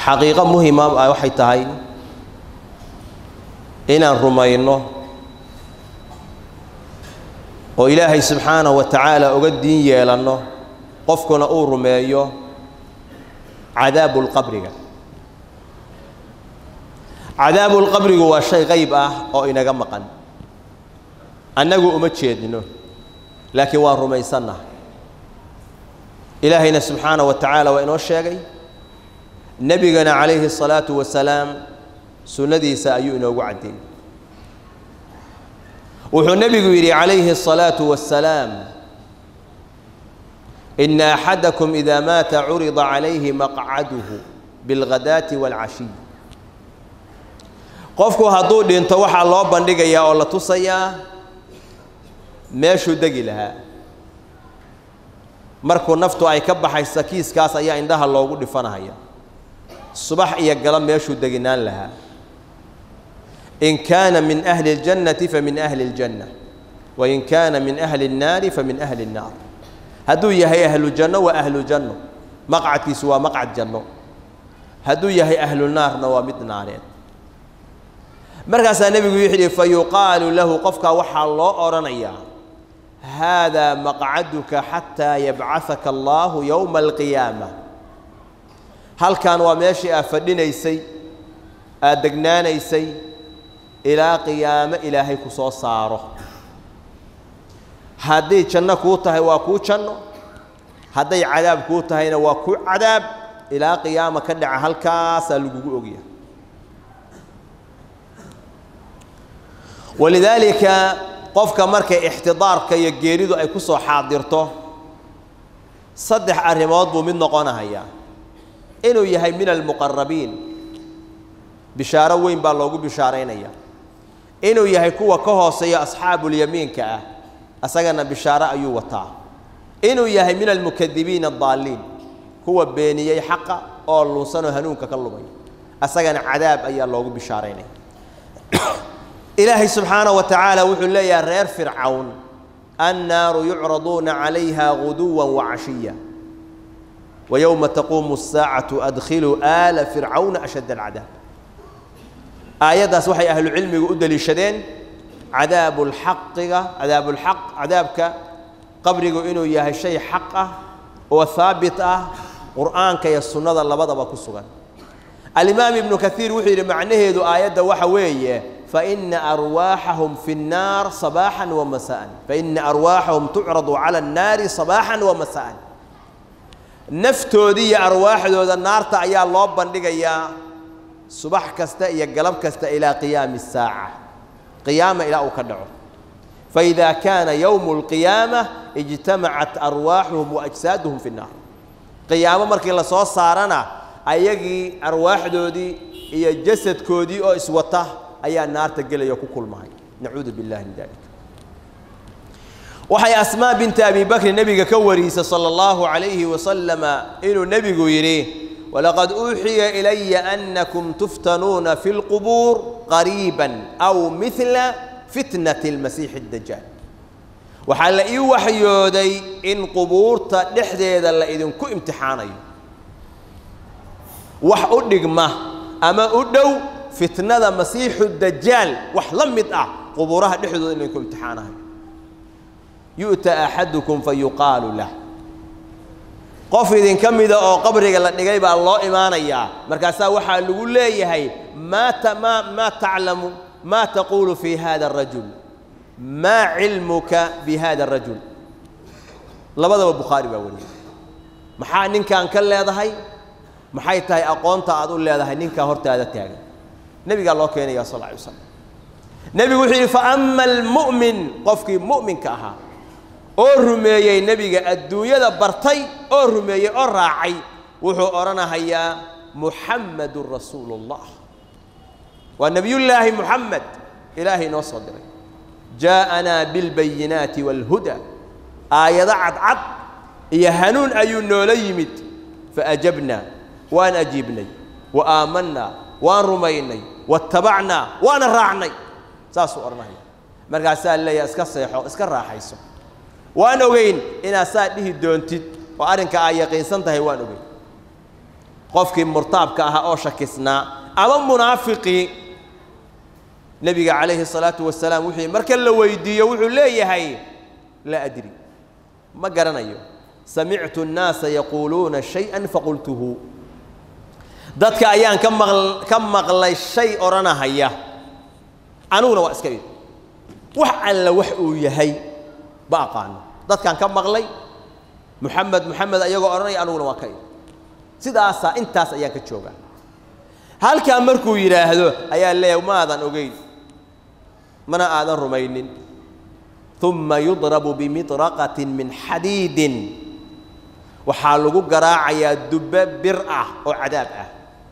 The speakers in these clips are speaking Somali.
حقيقة مهمة waxay tahay inaan rumayno oo Ilaahay subhanahu wa ta'ala uga diin yeelano qofkuna uu rumeeyo cadaabul qabriga cadaabul qabriga waa shay qayb ah oo inaga maqan annagu uma jeedino laakiin waan rumaysannaa ilaahayna subhanahu wa ta'ala waa inoo sheegay nabigana alayhi salatu wa salaam sunnadiisa ayuu inoogu cadeeyay wuxuu nabigu yiri alayhi salatu wa salaam إن أحدكم إذا مات عرض عليه مقعده بالغداة والعشي قفكو هادو دينتو waxa loo bandhigaya oo la tusaya meeshu dagi laha markuu naftu ay ka baxaysa kiiskaas ayaa indhaha loogu dhifanaya subax iyo galab meeshu daginaan laha in kana min ahli aljannati fa min ahli aljanna wa in kana min ahli an-nar fa min ahli an-nar هدو يهي أهل الجنة وأهل الجنة مقعد سوى مقعد جنة هدو يهي أهل النار نوامد نارين مركز النبي يحيي فيقال له قفك وحى الله أرنيا هذا مقعدك حتى يبعثك الله يوم القيامة هل كان وماشي أفدنا يسي أدقنانا يسي إلى قيامة إلهي كصوص صاره هذي جنة كوتها وكو جنة هذي عذاب كوتها هنا وكو عذاب إلى قيامة كدع هالكاس اللجوجية ولذلك قفك مركة احتضار كي يجريد أي كسر حاضرته صدح أرماد بمن نقانا هيا إنه يهي من المقربين بشارة وين باللوجو بشارين هيا إنه يهي كوا كهوسي أصحاب اليمين كأ أسجنا بشارة أيوة إنه يهي من المكذبين الضالين هو بيني حقا أو لسانه هنوك كلمي أسجنا عذاب أي الله بشارين إلهي سبحانه وتعالى وحول يا رير فرعون النار يعرضون عليها غدوا وعشيا ويوم تقوم الساعة أدخلوا آل فرعون أشد العذاب آيات سوحي أهل العلم يقول للشدين عذاب الحق عذابك قبرك إنه يا شيء حقه وثابته قرآنك يا السنة الله بدأ بكسوغا الإمام ابن كثير وحي معناه ذو آيات وحوية فإن أرواحهم في النار صباحا ومساء فإن أرواحهم تعرض على النار صباحا ومساء نفتو دي أرواح ذو النار تعيا الله بندق يا صباح كستا يا قلب كستا إلى قيام الساعة قيامة إلى أكدعه فإذا كان يوم القيامة اجتمعت أرواحهم وأجسادهم في النار قيامة مركي الله صوص صارنا أيجي أرواح دودي هي جسد كودي أو إسوته أي النار تقل يكو كل معي نعوذ بالله من ذلك وحي أسماء بنت أبي بكر النبي كوريس صلى الله عليه وسلم إنه النبي يريه ولقد أوحي إلي أنكم تفتنون في القبور قريبا أو مثل فتنة المسيح الدجال وحال إي وحيودي إن قبور تحدي ذا إذن كو امتحاني وحأدق ما أما أدو فتنة المسيح الدجال وحلمت قبورها نحدو إنكم امتحانها يؤتى أحدكم فيقال له قف إذن كم إذا قبرك لنجيب الله إيمانيا مركزا وحا نقول لي هي ما تعلم ما تقول في هذا الرجل ما علمك بهذا الرجل لبدا البخاري بقول محا نين كان هذا هي محاي تاي أقونت أقول هذا هي نين هرت هذا تاعي نبي قال الله كان يا صلى الله عليه وسلم نبي يقول فأما المؤمن قفك مؤمن كها أرمي النبي الدنيا برتي أرمي أراعي وحو أرنا هيا محمد رسول الله والنبي الله محمد إلهي نصدر جاءنا بالبينات والهدى آية عد يهنون أيون ليمت فأجبنا وأن أجيبني وآمنا وأن رميني واتبعنا وأن رعنا ساسو أرنا هيا مرقع سأل لي اسكر راحيسو وأنا وين إن أساعده دونتي وأرنك آية قيسان تهي وأنا وين qofkii murtaabka ahaa oo shakisnaa ama munaafiqii nabiga calayhi salaatu wasalaam wixii marka la weydiiyo wuxuu leeyahay la adri ma garanayo samictu an-naasa yaquluuna shay'an faqultuhu dadka ayaan ka maqlay shay oranahaya anuguna waa iska id wax alla wax uu yahay ba aqaan dadkan ka maqlay محمد ayagoo oranay anuguna waa ka id sidaas intaas ayaa ka jooga halka markuu yiraahdo ayaa leeyahay maadan ogeyn mana aadan rumaynin thumma yudrabu bimitraqatin min hadidin waxaa lagu garaacayaa dubbe bir ah oo cadaab ah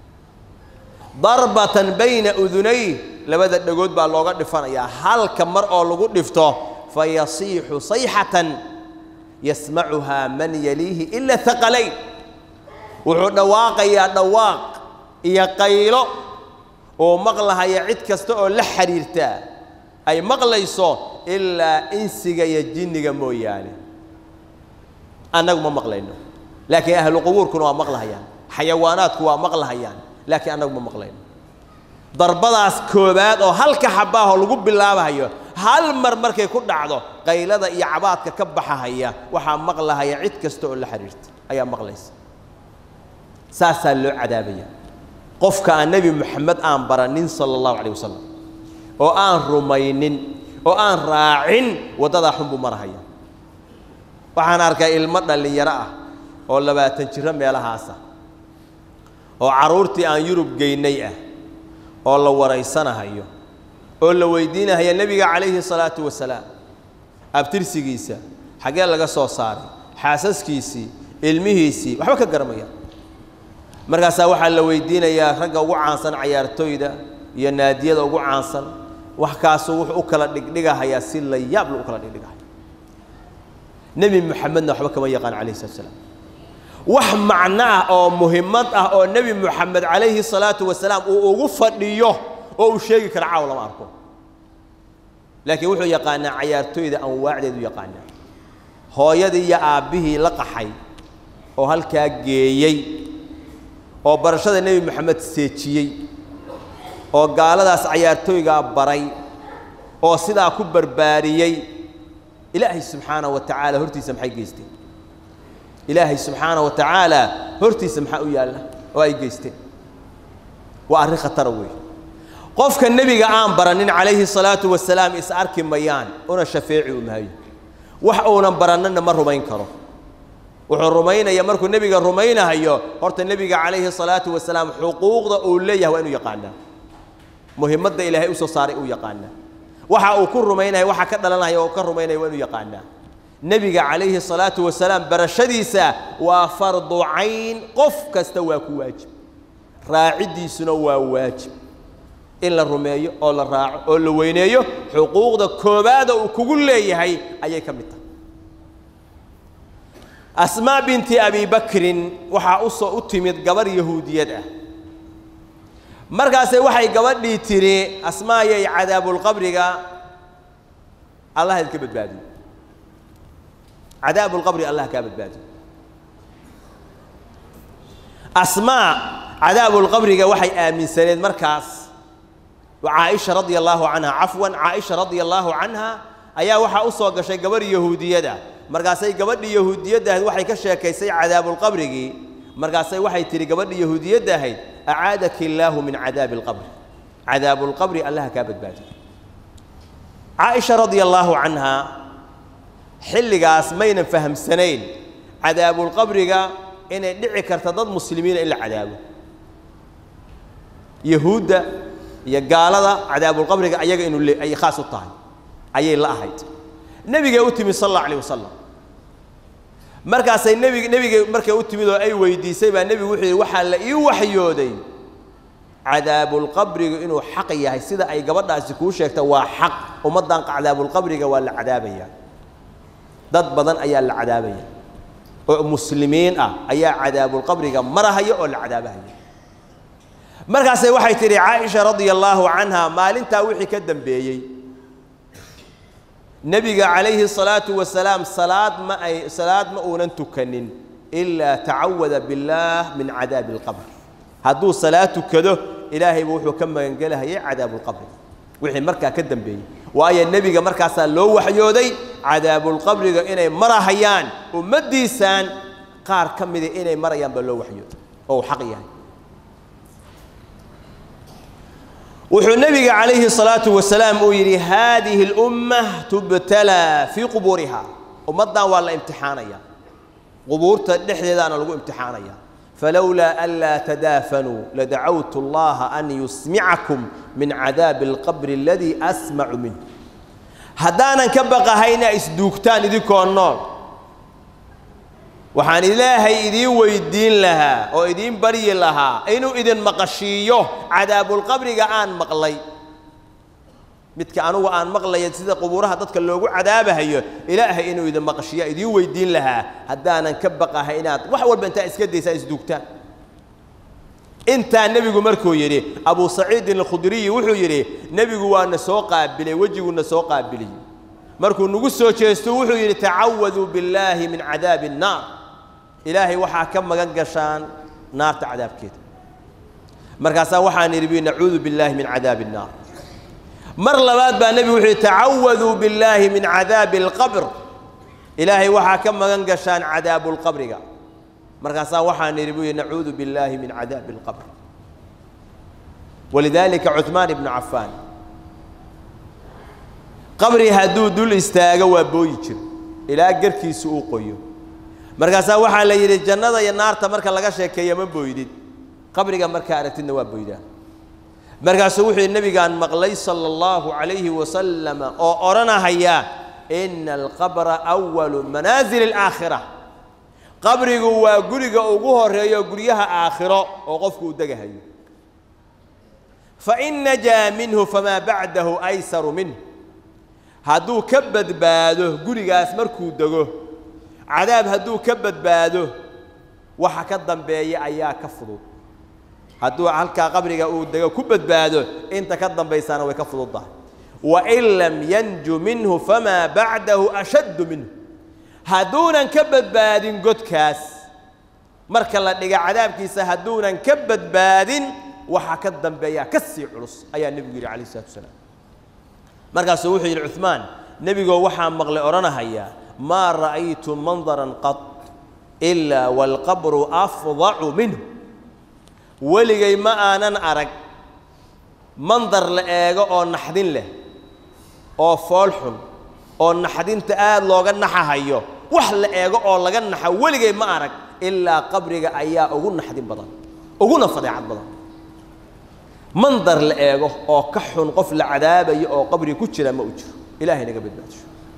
darbatan bayna udunay labada dhagood baa looga dhifanayaa halka mar oo lagu dhifto fayasiixu sayhatan yasmacuha man yalihi illa thaqalayn wuxuu dhawaaqayaa dhawaaq iyo qaylo oo maqlahaya cid kasta oo la xiriirta ay maqlayso ilaa insiga iyo jinniga mooyaane annagu ma maqlayno laakiin ahlu qubuurkuna waa maqlahayaan xayawaanaadku waa maqlahayaan laakiin annagu ma maqlayno darbadaas koobaad oo halka xabaaho lagu bilaabayo hal mar markay ku dhacdo qaylada iyo cabaadka ka baxahaya waxaa maqlahaya cid kasta oo la xiriirta ayaa maqlaysa saasaa loo cadaabaya qofka aan nebi moxamed aan baranin sala allahu calayh wasalam oo aan rumaynin oo aan raacin waddadaa xun buu marahaya waxaan arkay ilmo dhallinyaro ah oo 20 jiro meelahaasa oo carruurtii aan yurub geynay ah oo la waraysanahayo oo la weydiinayo nabiga calayhi salaatu wasalaam abtirsigiisa xagee laga soo saaray xaasaskiisii ilmihiisii waxba ka garamaya markaas waxa la weydiinayaa ragga ugu caansan ciyaartooyda iyo naadiyada ugu caansan wax kaas wuxuu u kala dhigdhigayaa si la yaab loo kala dhigdhigayo nabi maxamedna waxba kama yaqaan calayhi salaam wax macnaa oo muhiimad ah oo nabi maxamed calayhi salaatu wasalaam uu ugu fadhiyo oo uu sheegi kara caaw lama arko laakiin wuxuu yaqaanaa ciyaartooyda anwaacdeedu yaqaanaa hooyadii iyo aabbihii la qaxay oo halkaa geeyey oo barashada nabi maxamed seejiyey oo gaaladaas ciyaartooyga baray oo sidaa ku barbaariyey ilaahay subxaanahu wa tacaala hortiisa maxay geysteen ilaahay subxaanahu wa tacaala hortiisa maxaa u yaalla oo ay geysteen waa arrin khatar weey qofka nabiga aan baranin calayhi salaatu wasalaam is arki mayaan una shafeeci u mahayo wax uunan baranana ma rumayn karo wuxuu rumaynaya markuu nabiga rumaynayo horta nabiga calayhi salaatu wasalaam xuquuqda uu leeyahay waa inuu yaqaanaa muhiimadda ilaahay u soo saaray uu yaqaanaa waxa uu ku rumaynayo waxa ka dhalanaya oo ka rumaynayo waa inuu yaqaanaa nabiga calayhi salaatu wasalaam barashadiisa waa fardu cayn qof kasta waa ku waajib raacidiisuna waa waajib in la rumeeyo oo la raaco oo la weyneeyo xuquuqda koobaada uu kugu leeyahay ayay ka mid tahay asmaa binti abi bakrin waxa u soo u timid gabar yahuudiyad ah markaas waxay gabadhii tiri asmaayay cadaabul qabriga allah idinka badbaadiyo cadaabul qabri allah ka badbaadiyo asmaa cadaabul qabriga waxay aaminsaneed markaas وعائشة رضي الله عنها عفوا عائشة رضي الله عنها أيا وحى أصوى قشي قبر يهودية مرقاسي قبر يهودية وحي كشاكيسي عذاب القبر مرقاسي وحي تري قبر يهودية أعادك الله من عذاب القبر عذاب القبر الله كابد باتي عائشة رضي الله عنها حل قاس مين فهم سنين عذاب القبر إن دعي كرتضاد مسلمين إلا عذابه يهود يا قالدا عذاب القبر أيجا إنه اللي أي خاص الطاهي أي لا أحد النبي أتمي صلى الله عليه وسلم مركز النبي مركز أتمي له أي ويدي سيبا النبي وحل أي وحيودين عذاب القبر إنه حقيقة هي سيدا أي قبض أسكوش يكتوا حق ومضان عذاب القبر ولا عذابية ضد بدن أي العذابية مسلمين أي عذاب القبر مرة هي ولا عذابية markaas waxay tiri Aisha radiyallahu anha maalinta wixii ka dambeeyay nabiga calayhi salaatu wasalaam salaad ma uunan tukanin إلا تعوذ بالله من عذاب القبر هدو صلاة كده إلهي بوحو كما ينقلها هي عذاب القبر وحي مركا كدن بي وآية النبي مركا سالو وحيودي عذاب القبر إني مرا هيان ومديسان قار كم ذي إني مرا ينبلو وحيود أو حقيقي وحو النبي عليه الصلاة والسلام ويري هذه الأمة تبتلى في قبورها ومضى ولا امتحانيا قبور تدحدي أنا لقوا امتحانيا فلولا ألا تدافنوا لدعوت الله أن يسمعكم من عذاب القبر الذي أسمع منه هدانا كبقى هينا إسدوكتان ذيكو النار وحان إلهي إذين ويدين لها أو إذين بري لها إنو إذن مقشيوه عذاب القبر قان مقلي متك أنو وآن مقلي يتسيد قبورها تتكلوغو عذابها هي إلهي إنو إذن مقشيوه إذين ويدين لها هدانا كبقى هينات وحول بنتا إسكدي سايسدوكتان انت النبي مركو يري أبو سعيد الخدري وحو يري نبي وانا سوقا بلي وجه وانا سوقا بلي مركو نقصو تشيستو وحو يري تعوذوا بالله من عذاب النار إلهي وحا كم قنقشان نار تعذاب كده مركاسا وحا نربي نعوذ بالله من عذاب النار مر لباد با نبي وحي تعوذوا بالله من عذاب القبر إلهي وحا كم قنقشان عذاب القبر مركاسا وحا نربي نعوذ بالله من عذاب القبر ولذلك عثمان بن عفان قبري هدو دول استاغوا بويجر إلى قركي سوقيو مركاسا وحا لا يري جنده يا نارتا marka laga sheekeeyo ma booydid qabriga marka aragtidna waa booydaa markaasuu wuxuu nabigaan maqlay sallallahu alayhi wa sallam oo oranahaya inna al-qabra awwal manazil al-akhirah qabrigu waa guriga ugu horeeyo guriyaha aakhiro oo qofku u dagahayo fa in najaa minhu fama ba'dahu aysaru minhu haduu ka badbaado gurigaas markuu dago عذاب هدو كبد بادو وحا كدنبيه ايا كفدود هدو halka qabriga uu dago kubad baado inta ka dambeysana way ka fududahay wa illam yanju minhu fama ba'dahu ashad minhu hadunan kabad baadin godkaas marka la dhiga cadaabkiisa hadunan kabad baadin waxa ka dambeeya ka sii culus ayaa nabiga yiri kaleey salaatu wasalaam markaas wuxuu yiri Uthman nabiga waxa maqlay oranahaya ما رأيت منظرا قط إلا والقبر أفظع منه ولغي ما أنا أرق منظر لأيغا أو نحدين له أو فالحن أو نحدين تآل لوغا نحاهيو وحل لأيغا أو لغا نحا ولغي ما أرق إلا قبرغا أيا أغو نحدين بضان أغو نفضيعات بضان منظر لأيغا أو كحن قفل عذابي أو قبري كتشلا ما أجر إلهي نقبل باتش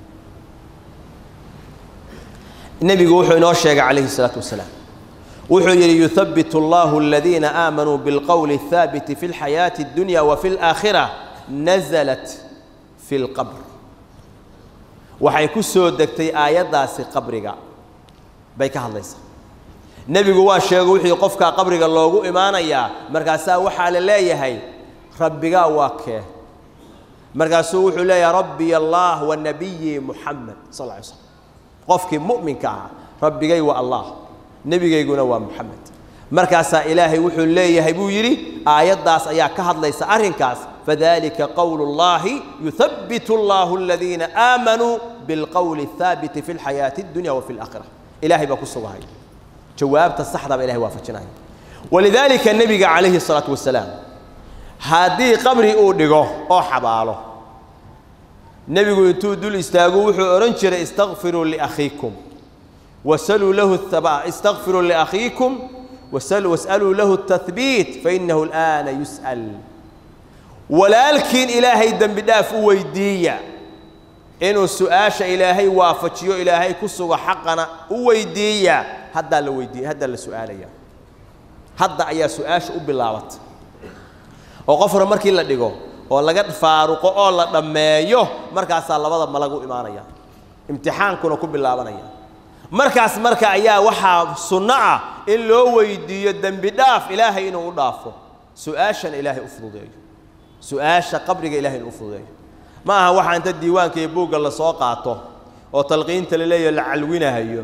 النبي وحي نوشيق عليه الصلاة والسلام وحي يثبت الله الذين آمنوا بالقول الثابت في الحياة الدنيا وفي الآخرة نزلت في القبر وحي كسو دكتي آيات داسي قبرك بيك الله يسا النبي وحي وحي قفك قبرك الله إيمانا يا مركاسا وحال الله يهي ربك واكه مركاسا وحي الله يا ربي الله والنبي محمد صلى الله عليه وسلم قفك مؤمن كا ربي جاي والله نبي جاي يقول محمد مركز إلهي وحول الله يهبو يري آيات داس أيا كهض ليس أرهنكاس فذلك قول الله يثبت الله الذين آمنوا بالقول الثابت في الحياة الدنيا وفي الآخرة إلهي بكسوها هاي جواب تصحض بإلهي وافتشناهي ولذلك النبي عليه الصلاة والسلام هذه قبري أودغو أو حباله النبي يقول دول استاغوا وحو أرنشر استغفروا لأخيكم وسلوا له الثبات استغفروا لأخيكم واسألوا له التثبيت فإنه الآن يسأل ولكن إلهي دم بداف ويدية إنه سؤاش إلهي وافتشيو إلهي كسو حقنا ويدية هذا الويدية هذا السؤال هذا أي سؤاش أبلاوت وقفر مركي لا ديغو oo laga faaruqo oo la dhameeyo markaas labada malagu iimaanaya imtixaankuna ku bilaabanaya markaas marka ayaa waxa sunna ah in loo weydiiyo dambi dhaaf ilaahay inuu dhaafo su'aashan ilaahay u fududeeyo su'aasha qabriga ilaahay u fududeeyo ma aha waxa inta diiwaanka iyo buuga la soo qaato oo talqiinta la leeyahay la calwinahayo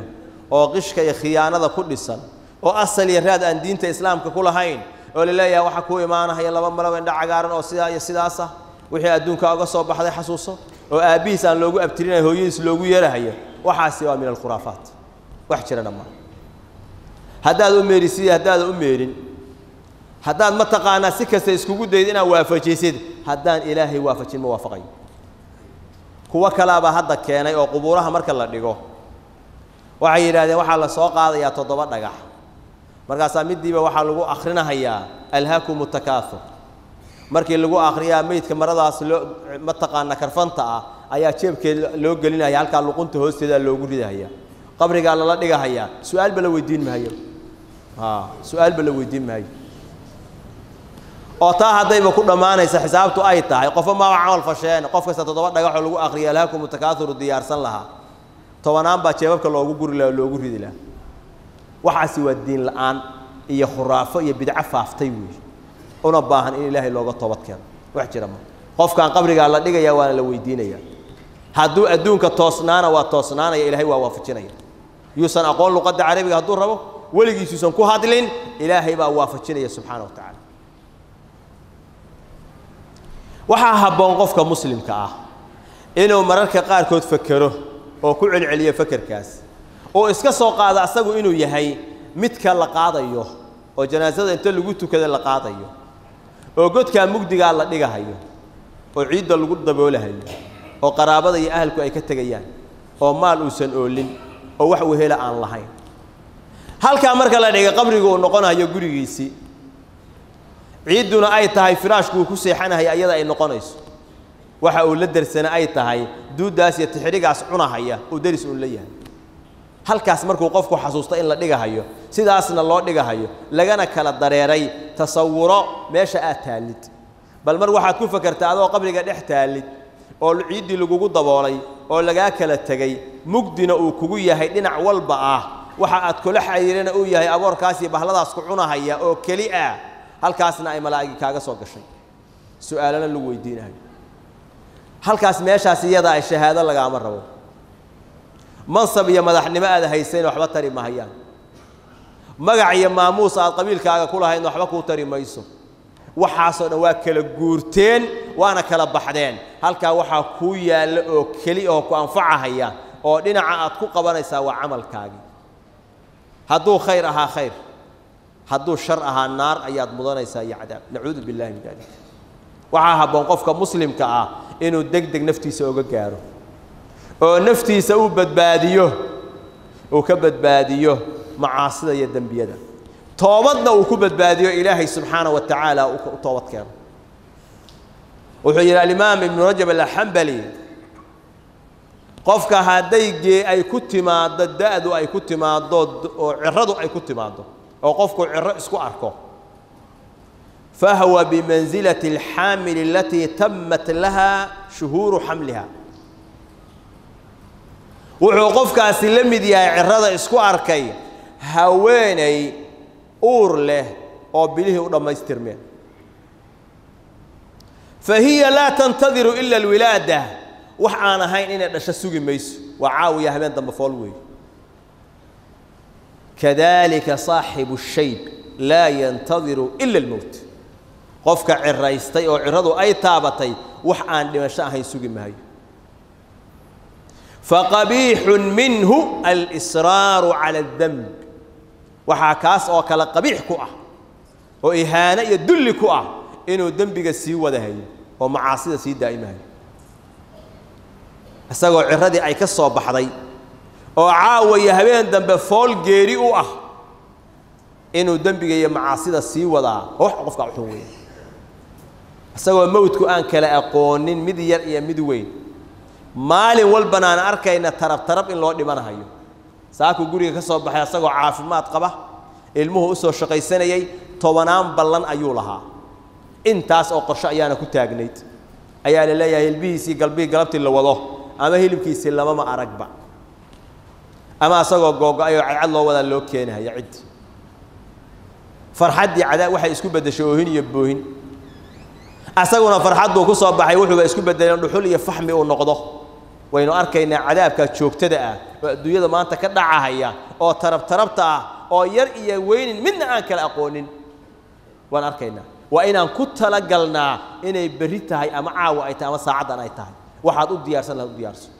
oo qishka iyo khiyaanada ku dhisan oo asal iyo raad aan diinta islaamka ku lahayn oo leeyahay waxa ku imaanaya laba malab indha cagaaran oo sidaa iyo sidaas ah wixii adduunka uga soo baxday xasuuso oo aabihiis aan loogu abtirinayo hooyadiis loogu yeerahayo waxaasi waa min al-khuraafaat wax jira dhamaan haddaad u meerisid haddaad u meerin haddaad ma taqaanaa si kasta iskugu dayd inaad waafajisid haddaan ilaahay waafajin ma waafaqayo kuwa kalaaba hadda keenay oo qubuuraha marka la dhigo waxay yiraahdeen waxa la soo qaadayaa 7 dhagax markaas midiiba waxa lagu akhrinayaa alhaakum takaathur markii lagu akhriyaa meydka maradaas ma taqaana karfanta ah ayaa jeebkeeda loo gelinaya halka luqunta hoosteeda loogu ridaya qabriga la dhigahaya su'aal bala weydiin maayo su'aal bala weydiin maayo oo taa hadayba ku dhamaanaysa xisaabtu ay tahay qof ma amal fasheen qof kasta 7 dhagax oo lagu akhriyaa alhaakum takaathur diyaarsan laha tobanaan baa jeebabka loogu guri lahaa loogu ridi lahaa waxaasi waa diin la'aan iyo khuraafo iyo bidca faaftay weey una baahan in ilaahay looga toobad keeno wax jira ma qofkan qabriga la dhigaya waa la weydiinaya hadduu adduunka toosnaana waa toosnaanaya ilaahay waa waafajinaya yuusan aqoon luqadda carabiga hadduu rabo weligiisuusan ku hadlin ilaahay baa waafajinaya subxaanahu wa tacaala waxaa habboon qofka muslimka ah inuu mararka qaarkood fakero oo ku celceliyo fakarkaas oo iska soo qaada asagu inuu yahay midka la qaadayo oo janaasada inta lagu tukada la qaadayo oo godka mugdiga la dhigahayo oo ciidda lagu daboolahayo oo qaraabada iyo ahalku ay ka tagayaan oo maal uusan oolin oo wax wehela aan lahayn halka marka la dhiga qabriga uu noqonayo gurigiisii ciiduna ay tahay firaashku ku seexanahay ayada ay noqonayso waxa uu la darsana ay tahay duudaas iyo tixrigaas cunahaya oo daris uu leeyahay halkaas markuu qofku xasuusto in la dhigahayo sidaasna loo dhigahayo lagana kala dareeray tasawuro meesha aad taalid bal mar waxaad ku fakartaa adoo qabriga dhex taalid oo ciidii lagugu daboolay oo laga kala tagay mugdina uu kugu yahay dhinac walba ah waxa aad kula xiriirina uu yahay aboorkaas iyo bahladaas ku cunahaya oo kali ah halkaasna ay malaa'ig kaaga soo gashay su'aalana lagu weydiinayo halkaas meeshaas iyada ay shahaado laga ama rabo mansab iyo madaxnimo aad hayseen waxba tari mahayaan magac iyo maamuus aad qabiilkaaga ku lahayn waxba ku tari mayso waxaasoo dhan waa kala guurteen waana kala baxdeen halka waxa ku yaal oo kali oo ku anfacahaya oo dhinaca aad ku qabanaysaa waa amalkaagi hadduu khayr ahaa khayr hadduu shar ahaa naar ayaad mudanaysaa iyo cadaab nacuudu billahi min dalik waxa habboon qofka muslimka ah inuu degdeg naftiisa uga gaaro oo naftiisa uu badbaadiyo oo ka badbaadiyo macaasida iyo dambiyada toobadna uu ku badbaadiyo ilaahay subxaanahu wa ta'ala uu toobad keeno wuxuu yiri imaam ibn rajab al-hanbali qofka hadayge ay ku timaado daadu ay ku timaado oo ciradu ay ku timaado oo qofku ciro isku arko فهو بمنزلة الحامل التي تمت لها شهور حملها وعقفك أسلم دي عرض إسكو أركي هواني أور له أو بليه ولما يسترمين فهي لا تنتظر إلا الولادة وحانا هاي إن الشسوق ميس وعاوية هبين دم فولوي كذلك صاحب الشيب لا ينتظر إلا الموت قفك عريستي أو عرضو أي تابتي وحان دمشاء هاي سوق مهي فقبيح منه الإصرار على الذنب وحاكاس أو كلا قبيح كوع وإهانة يدل كوع إنه ذنبك السيوة ده هي ومعاصي سي دائما هي أسأقول عرضي أي كسر بحري أو عاوي هبين ذنب فول جيري إنه ذنبك هي معاصي السيوة ده وحقفك عحوية أسأقول موتك أن كلا أقونين مدير يا مدوين مالي والبنان أركينا ترب إن لو دمنا هيو ساكو غوري كسو بخاي اسغو عافماد قبا ilmuhu usoo shaqaysanayay tobanaan ballan ayuu lahaa intaas oo qorshe ayaana ku taagnayd ayaa la leeyahay ilbihiisii galabtii la wado ama hilibkiisii lama aragba ama asagoo googo-ay oo cad loo wada loo keenayo cid farxadii cadaa waxay isku bedeshay oohin iyo boohin asaguna farxadu ku soo baxay wuxuu isku bedelay dhuxul iyo fahmi oo noqdo waynu arkaynaa cadaabka joogtada ah adduunyada maanta ka dhacahaya oo tarabta ah oo yar iyo weynin midna aan kala aqoonin waan arkaynaa waa inaan ku talagalnaa inay berri tahay ama caawa ay tahay ama saacadan ay tahay waxaad u diyaarsan lahayd u diyaarso